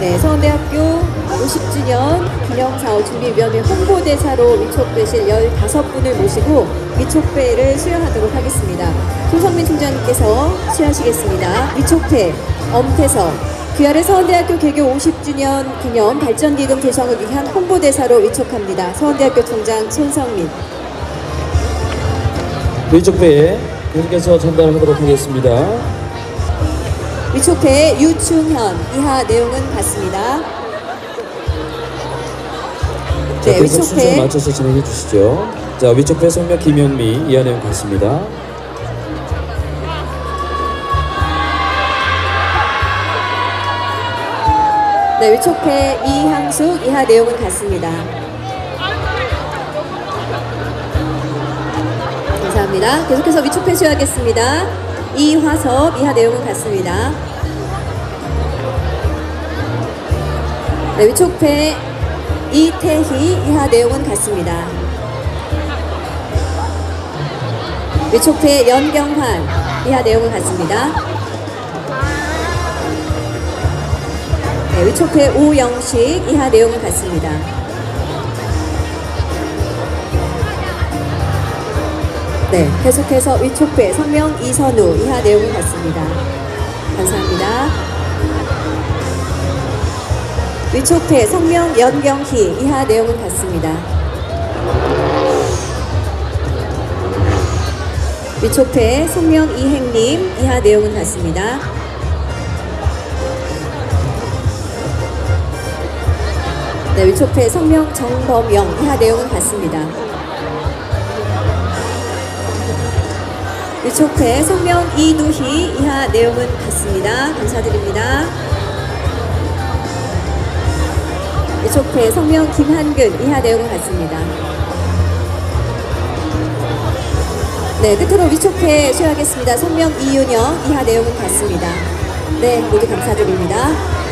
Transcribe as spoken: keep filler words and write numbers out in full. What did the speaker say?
네, 서원대학교 오십 주년 기념사업 준비위원회 홍보대사로 위촉되실 열다섯 분을 모시고 위촉배를 수여하도록 하겠습니다. 손성민 총장님께서 수여하시겠습니다. 위촉배 엄태석 귀하를 서원대학교 개교 오십 주년 기념 발전기금 조성을 위한 홍보대사로 위촉합니다. 서원대학교 총장 손성민. 위촉배에 계속해서 전달하도록 하겠습니다. 위촉회 유충현 이하 내용은 같습니다. 네, 위촉회 순서 맞춰서 진행해 주시죠. 자, 위촉회 성명 김영미 이하 내용 같습니다. 네, 위촉회 이향숙 이하 내용은 같습니다. 감사합니다. 계속해서 위촉회 수여하겠습니다. 이화섭 이하 내용은 같습니다. 네, 위촉회 이태희 이하 내용은 같습니다. 위촉회 연경환 이하 내용은 같습니다. 네, 위촉회 오영식 이하 내용은 같습니다. 네, 계속해서 위촉회 성명 이선우 이하 내용은 같습니다. 감사합니다. 위촉회 성명 연경희 이하 내용은 같습니다. 위촉회 성명 이행님 이하 내용은 같습니다. 네, 위촉회 성명 정범영 이하 내용은 같습니다. 위촉회 성명 이두희 이하 내용은 같습니다. 감사드립니다. 위촉회 성명 김한근 이하 내용은 같습니다. 네, 끝으로 위촉회 수여하겠습니다. 성명 이윤영 이하 내용은 같습니다. 네, 모두 감사드립니다.